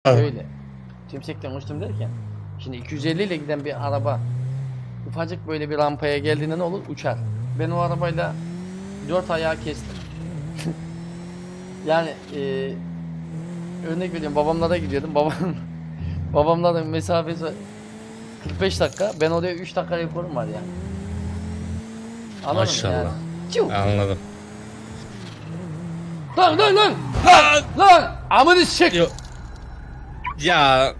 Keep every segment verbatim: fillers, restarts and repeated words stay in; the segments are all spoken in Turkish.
Şöyle. Tümsekten uçtum derken. Şimdi iki yüz elli ile giden bir araba ufacık böyle bir rampaya geldiğinde ne olur? Uçar. Ben o arabayla dört ayağı kestim. Yani e, örnek veriyorum, babamlara gidiyordum. Babam babamların mesafesi kırk beş dakika. Ben oraya üç dakika rekorum var yani. Anladın Maşallah. Yani. Anladım. Lan lan lan! Lan! Lan! Amını çek! Yok. Ya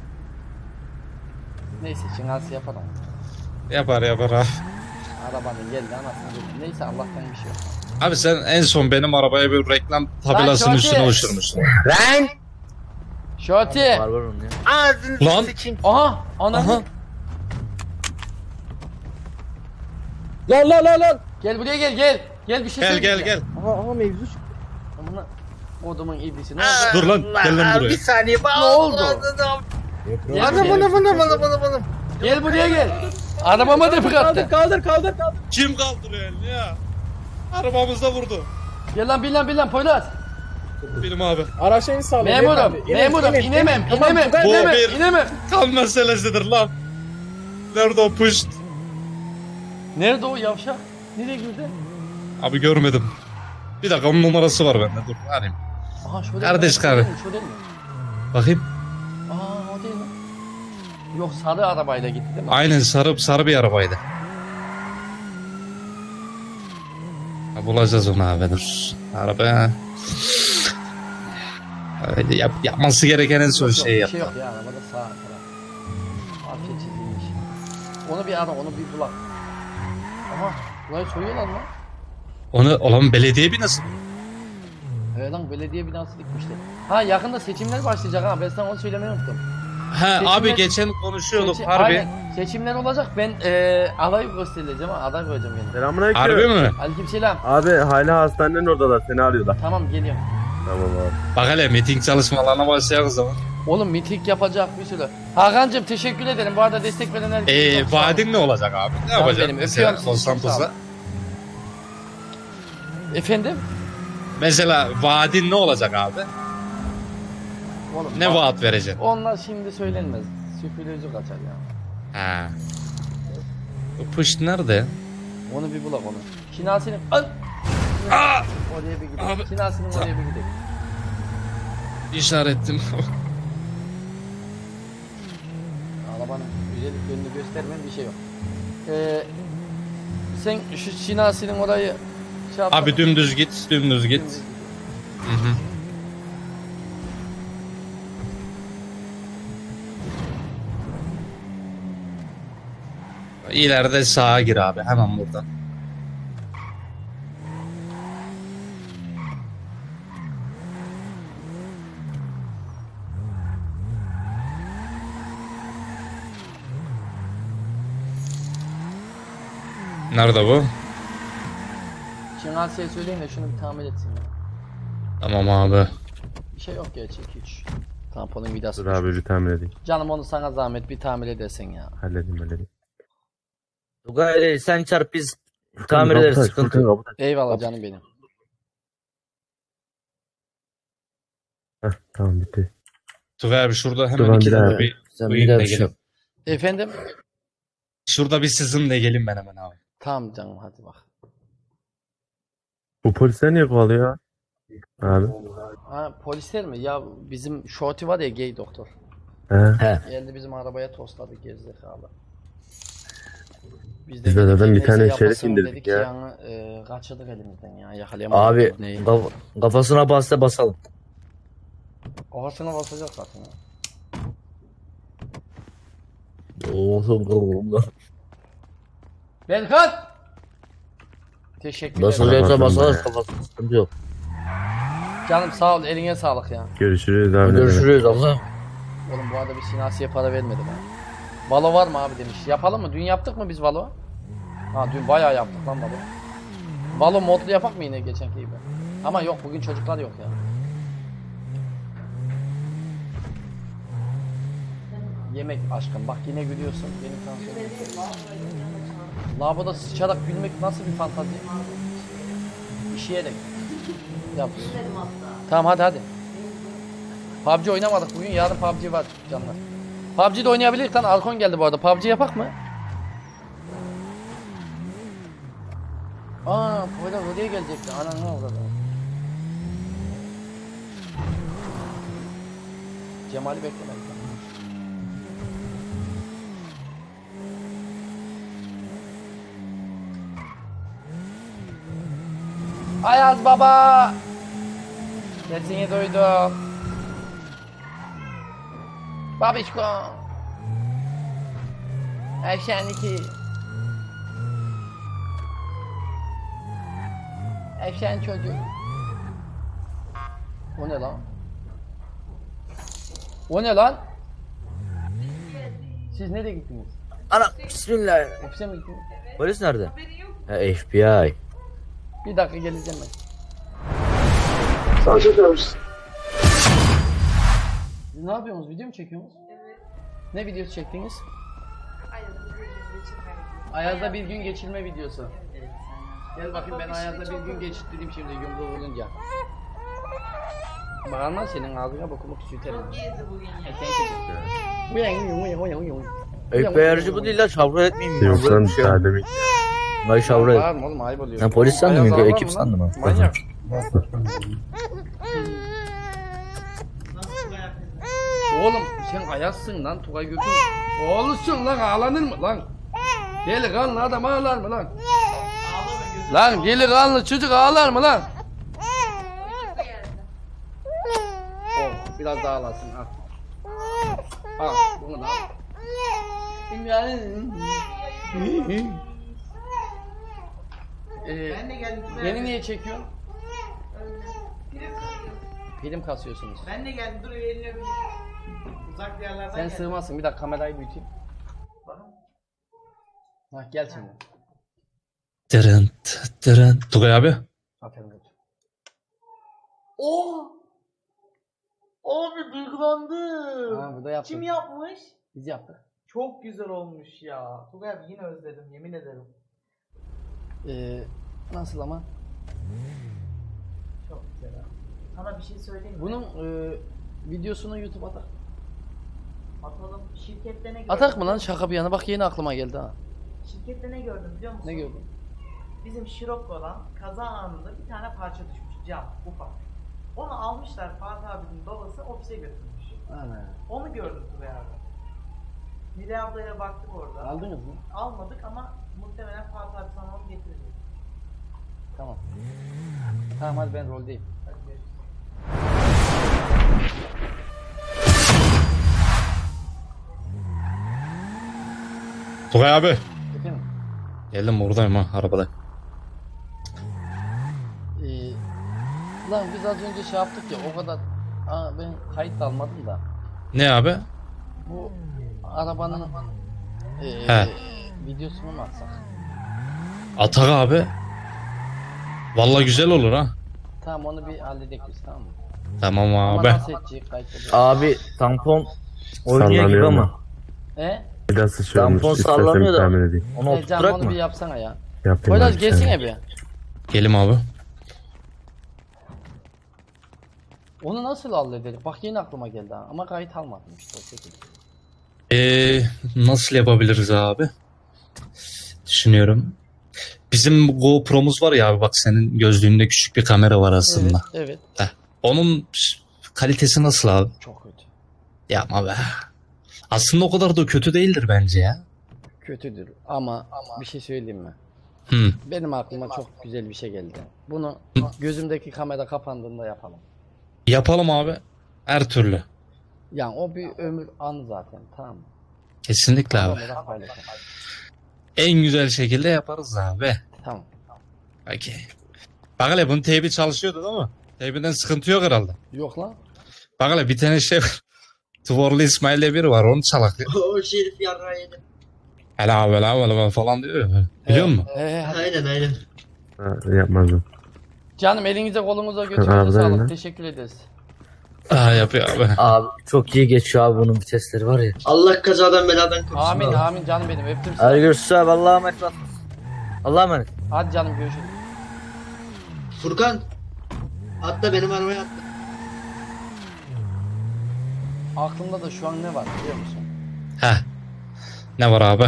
Neyse şinası yapar ama. yapar yapar abi. Arabanın geldi anasını götürdü. Neyse Allah'tan bir şey yok. Abi sen en son benim arabaya bir reklam tabelasının Lan üstüne Şoti! uçurmuşsun. Lan! Şoti! Var var onun ya. Ağzını Lan! sıçayım. Aha! Ananı! Aha. Lan lan lan lan. Gel buraya gel gel. Gel bir şey Gel gel söyleyeceğim. gel. Aha aha mevzu çıktı. Amına kodumun iblisi ne oldu? Dur lan, gel lan buraya. Bir saniye. Ne oldu? Anam anam anam anam anam anam. Gel buraya gel. Arabama da Kaldır fırlattı. kaldır kaldır kaldır. Kim kaldırıyor elini ya? Arabamızda vurdu. Gel lan bin lan bin lan Poyraz. Benim abi. Araçlarını sağlayın. Memurum, memurum inemem, inemem, Bu inemem, bir- inemem. Kan meselesidir lan. Nerede o puşt? Nerede o yavşak? Nereye girdi? Abi görmedim. Bir dakika onun numarası var bende, dur arayayım. Aha şöyle. Kardeş şöyle kahve. mi, şöyle mi? Bakayım. Aa o değil mi? Yok sarı arabayla gitti değil mi? Aynen sarı sarı bir arabaydı. Ha, bulacağız onu abi, dur. Araba. Öyle yap, yapması gereken en son Yok, şeyi bir yaptı. şey yok ya arabada sağ taraf. Arka çizilmiş. Onu bir ara, onu bir bulak. Aha burayı soyuyorlar mı? Onu olan belediye binası. Evet lan belediye binası dikmişler. Ha yakında seçimler başlayacak ha, ben sana onu söylemeyi unuttum. Ha Seçimler- abi geçen konuşuyorduk Seçim- harbi. Aynen, seçimler olacak, ben e, aday göstereceğim ha, aday koyacağım yani. Selamünaleyküm. Harbi mi? Aleykümselam. Abi hala hastanenin oradalar, seni arıyorlar. Tamam geliyorum. Tamam abi. Bak hele miting çalışmalarına başlayalım o zaman. Oğlum miting yapacak bir sürü. Hakan'cığım teşekkür ederim. Bu arada destek veren herkese Eee çok sağ olun. vaadin ne olacak abi? Ne Canım yapacaksın benim, mesela öpüyorum Los sizi, çok sağ Santos'ta? olun. Efendim? Mesela vaadin ne olacak abi? Oğlum, Ne bak, vaat vereceksin? onlar şimdi söylenmez. Sürprizci kaçar ya. Ha. Bu push nerede? Onu bir bulak onu. Şinasi'nin... Al! Aa! Oraya bir gidelim. Abi. Şinasi'nin oraya bir gidelim. İşarettim. Arabanın güzellik yönünü göstermem bir şey yok. Ee, sen şu Şinasi'nin orayı şey yapsana. Abi dümdüz git, dümdüz git. Dümdüz Hı hı. İleride sağa gir abi, hemen buradan. Nerede bu? Şinasi'ye söyleyin de şunu bir tamir etsin ya. Tamam abi. Bir şey yok gerçi, iki üç. Tamponun vidası Dur abi bir tamir edeyim. Canım onu sana zahmet bir tamir edersen ya. Halledeyim halledeyim. Tugay sen çarp biz tamir ederiz, Kapı aç, sıkıntı Furkan, yok. kapı aç. Eyvallah canım benim. Heh, tamam bitti. Tugay abi şurada hemen Dur ben iki bir tane daha- bir Sen buyur bir daha da bir şey gelin. yap. Efendim? Şurada bir sizinle gelin ben hemen abi. Tamam canım hadi bak. Bu polisler niye kovalıyor abi? Ha polisler mi? Ya bizim Shorty var ya, gay doktor. He. He. Geldi bizim arabaya tosladı gerizekalı. Biz Biz de dedik zaten ki, bir neyse tane yapasın şerif indirdik dedik ya. Yani, e, kaçırdık elimizden ya, yakalayamadık. Abi Neyi? kaf- kafasına bassa basalım. Kafasına basacak zaten ya. Berkan! Teşekkür ederim. Basılacaksa Tamam, basalım, ya. kafasına sıkıntı yok. Canım sağ ol, eline sağlık ya. Görüşürüz abi. Görüşürüz Allah. Oğlum bu arada bir Sinasi'ye para vermedim ha. Valo var mı abi demiş. Yapalım mı? Dün yaptık mı biz Valo? Ha dün bayağı yaptık lan Valo. Valo modlu yapak mı yine geçenki gibi? Ama yok, bugün çocuklar yok ya. Yemek aşkım, bak yine gülüyorsun. Benim tansiyonum. Lavaboda sıçarak gülmek nasıl bir fantazi? İşeyerek. Yap. Tamam hadi hadi. P U B G oynamadık bugün. Yarın P U B G var canlar. P U B G'de oynayabiliriz lan. Arkon geldi bu arada. P U B G yapak mı? Aa, Poyraz oraya gelecekti. Ana ne oldu? Cemal'i beklemedik. Ayaz baba. Sesini duydum. Babişko. Efşeniki. Efşen çocuk. O ne lan? O ne lan? Siz nereye gittiniz? Ana bismillah. Ofise mi gittiniz? Polis nerede? Ha, F B I. Bir dakika geleceğim ben. Sana çok sevmişsin. Siz ne yapıyorsunuz? Video mu çekiyorsunuz? Evet. Ne videosu çektiniz? Ayaz'da bir gün geçirme videosu. Gel bakayım ben Ayaz'da bir gün geçirdim şimdi yumruğu vurunca. Bakanlar senin ağzına bakımı küçültelim. Çok iyiydi bugün ya. F B I'ci bu değil la, şavra etmeyeyim mi? Yok lan daha demek. Vay şavra et. Var mı oğlum ayıp oluyor. Ben polis sandım Ayaz ya, ağlar ekip mı lan? sandım ha. Manyak. Nasıl Tugay yapıyorsun? Oğlum sen Ayaz'sın lan Tugay Gök'ün. Oğlusun lan ağlanır mı lan? Delikanlı adam ağlar mı lan? Ağlama gözüm. Lan delikanlı çocuk ağlar mı lan? Oh, biraz daha ağlasın al. Al bunu da al. Ee, Ben de geldim. Tugay beni abi. niye çekiyorsun? Prim kasıyorum. Film kasıyorsunuz. Ben de geldim. Dur elini öpeyim. Uzak bir yerlerden Sen geldim. sığmazsın bir dakika kamerayı büyüteyim. Bakın. Hah gel şimdi. Dırın dırın. Tugay abi. Aferin Gökçe. Oh! Abi duygulandım. Ha burada yaptık. Kim yapmış? Biz yaptık. Çok güzel olmuş ya. Tugay abi yine özledim yemin ederim. Ee, nasıl ama? Çok güzel abi. Sana bir şey söyleyeyim mi? Bunun e, videosunu YouTube'a atak. Atalım. Şirkette ne gördüm? Atak mı lan şaka bir yana bak yeni aklıma geldi ha. Şirkette ne gördüm biliyor musun? Ne gördün? Bizim Şirokko'dan kaza anında bir tane parça düşmüş cam ufak. Onu almışlar Fatih abinin babası ofise götürmüş. Ana. Onu gördüm Tugay abi. Nilay ablaya baktık orada. Aldınız mı? Almadık ama muhtemelen Fatih abi sana onu getirecek. Tamam. Tamam hadi ben roldeyim. Hadi görüşürüz. Tugay abi. Efendim? Geldim buradayım ha arabada. Ee, lan biz az önce şey yaptık ya o kadar. Aa, ben kayıt da almadım da. Ne abi? Bu arabanın ee, He. videosunu mu atsak? Atak abi. Vallahi güzel olur ha. Tamam onu bir halledek biz tamam mı? Tamam Ama abi. nasıl edecek kayıt edecek? Abi tampon oynuyor gibi Sallanıyor ama. mu? He? Bir daha sıçrıyormuş. Tampon İstersen sallanıyor da. tahmin edeyim. Onu He canım oturtturak onu mı? bir yapsana ya. Yapayım Poyraz abi, gelsene sen. bir. Gelim abi. Onu nasıl halledelim? Bak yeni aklıma geldi ha. Ama kayıt almadım işte o şekilde. Ee, nasıl yapabiliriz abi? Düşünüyorum. Bizim GoPro'muz var ya abi bak senin gözlüğünde küçük bir kamera var aslında. Evet, evet. Onun kalitesi nasıl abi? Çok kötü. Yapma be. Aslında o kadar da kötü değildir bence ya. Kötüdür ama, ama bir şey söyleyeyim mi? Hı. Benim aklıma çok güzel bir şey geldi. Bunu gözümdeki kamera kapandığında yapalım. Yapalım abi. Her türlü. Yani o bir ömür anı zaten tamam mı? Kesinlikle abi. Olarak paylaşalım. En güzel şekilde yaparız abi. Tamam. Okey. Bak hele bunun teybi çalışıyordu değil mi? Teybinden sıkıntı yok herhalde. Yok lan. Bak hele bir tane şey var. Tuvorlu İsmail diye biri var onu çalak. O şerif yarrağı yedi. Hele abi hele abi hele falan diyor ya. Biliyor musun? He, he, hadi. Aynen aynen. Ha, yapmazdım. Canım elinize kolunuza Arabada götürünüze yine. sağlık. Teşekkür ederiz. Aa yapıyor abi. Abi çok iyi geçiyor abi, bunun vitesleri var ya. Allah kazadan beladan korusun. Amin abi. amin canım benim öptüm Hadi seni. görüşürüz abi, Allah'a emanet ol. Allah'a emanet. Hadi canım görüşürüz. Furkan. Atla benim arabaya atla. aklımda da şu an ne var biliyor musun? Heh. Ne var abi? Ee,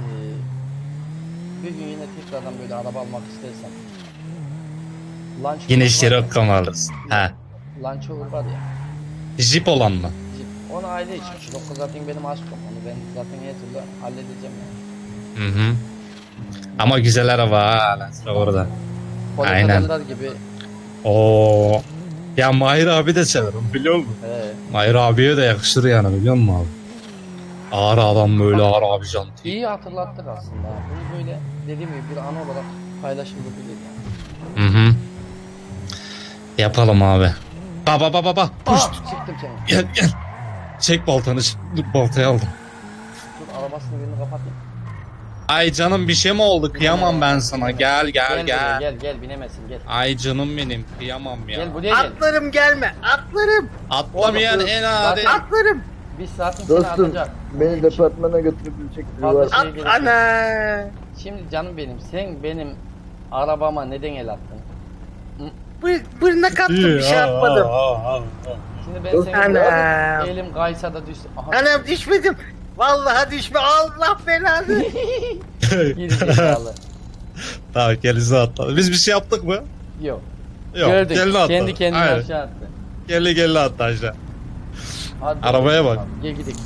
bir gün yine tekrardan böyle araba almak istersem. Lunch Yine Rover işleri var ya, okumalıyız. He. Lunch Rover var ya. Jeep olan mı? Jeep. Onu aile için. Şirokko zaten benim aşkım. Onu ben zaten her türlü halledeceğim yani. Hı hı. Ama güzel araba ha. Land Rover'da. Aynen. Polis gibi. Oo. Ya Mahir abi de severim biliyor musun? He. Mahir abiye de yakışır yani biliyor musun abi? Ağır adam böyle ağır abi janti. İyi hatırlattık aslında. Bunu böyle dediğim gibi bir an olarak paylaşılabilir yani. Hı hı. Yapalım abi. Baba baba baba. Puş. Ah, çıktım seni. Gel gel. Çek baltanı. Dur baltayı aldım. Dur arabasını birini kapatayım. Ay canım bir şey mi oldu? Kıyamam ben sana. Gel gel Gel buraya, gel. gel gel binemezsin gel. Ay canım benim. Kıyamam ya. Gel buraya gel. Atlarım gelme. Atlarım. Atlamayan en adi. Zaten- Atlarım. Biz zaten seni Dostum atacak. beni departmana götürebilecek biri Fazla var. şey At gerek yok. ana. Şimdi canım benim sen benim arabama neden el attın? Bu, bu ne kattım bir şey yapmadım. Şimdi ben Dostum, senin Anam. elim kaysa da düştü. Aha. Anam düşmedim. Vallahi düşme. Allah belanı. Geri zekalı. Tamam kendisi atladı. Biz bir şey yaptık mı? Yok. Yok. Gördük. Kendi atladı. Kendi kendine Aynen. aşağı attı. Geldi geldi attı aşağı. Hadi Arabaya bakalım. bak. Gel gidelim.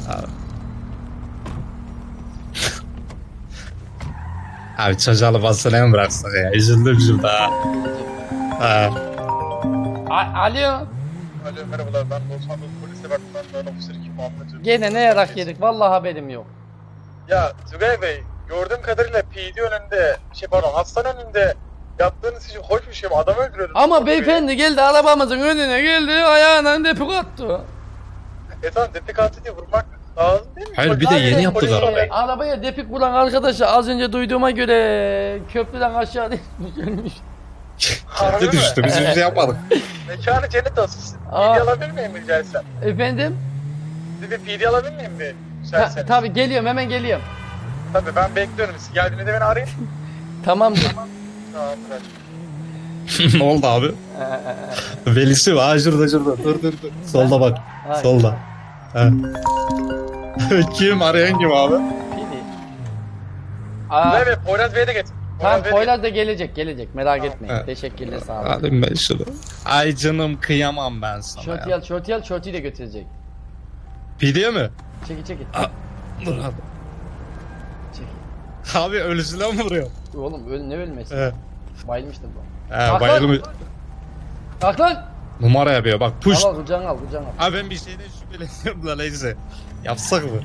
Abi çocuğa basına mı bıraksak ya? Üzüldüm şimdi ha. Ha. A- Alo. Alo merhabalar ben Los Angeles Polis Departmanı'ndan ofisör Kim Muhammed. Gene ne yarak yedik. Vallahi haberim yok. Ya Tugay Bey gördüğüm kadarıyla P D önünde şey pardon hastane önünde yaptığınız için hoş bir şey mi? Adam öldürüyordunuz. Ama beyefendi geldi arabamızın önüne geldi ayağına depik attı. E tamam depik atı diye vurmak lazım değil mi? Hayır, bir de Polis- yeni yaptık polis arabayı. olarak- Arabaya depik vuran arkadaşı az önce duyduğuma göre köprüden aşağı düşmüş ölmüş. Harbi Kendi mi? düştü. Biz bir şey yapmadık. Mekanı cennet olsun. Aa. P D alabilir miyim rica etsem? Efendim? Size bir P D alabilir miyim bir? Ta- Müsaitseniz. tabii geliyorum hemen geliyorum. Tabii ben bekliyorum. Siz geldiğinizde beni arayın. Tamamdır. Tamam bırak. Ne oldu abi? Velisi var. Şurada şurada. Dur dur dur. Solda bak. Hayır. Solda. Ha. Kim? Arayan kim abi? Pidi. Aa, Tugay Bey Poyraz Bey'i de getir. tamam Bey'i de Poyraz da gelecek gelecek merak Tamam. etmeyin. Evet. Teşekkürler sağ olun. Alayım ben şunu. Ay canım kıyamam ben sana Şorti ya. al şorti al şortiyi de götürecek. Pideye mi? Çekil çekil. Dur abi. Çekil. Abi ölüsüne mi vuruyor? Oğlum öl, ne ölmesi? He. Bayılmıştır bu. He Kalk bayılmış. Kalk lan. Numara yapıyor bak push. Al al kucağına al kucağına al. Abi ben bir şeyden şüpheleniyorum da neyse. Yapsak mı?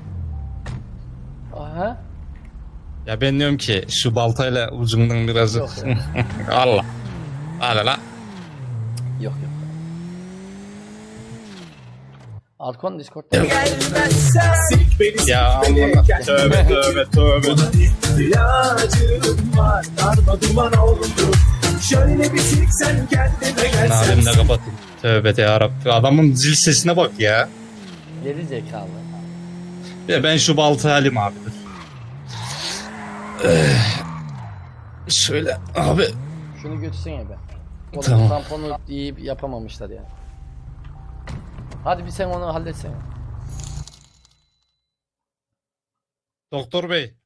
Aha. Ya ben diyorum ki şu baltayla ucundan biraz... Yok, yok. Allah. Hala la. Yok yok. Arkon Discord'da. Ya Allah. Tövbe tövbe tövbe. İhtiyacım var, darma duman oldu. Şöyle bir siksen kendine gelsen. Nalim de kapatayım. Tövbe de yarabbim. Adamın zil sesine bak ya. Geri zekalı. Ya ben şu baltayı alayım abi. dur. Ee, şöyle abi. Şunu götürsene be. Oğlum Tamam. tamponu iyi yapamamışlar ya. Hadi bir sen onu halletsene. Doktor bey.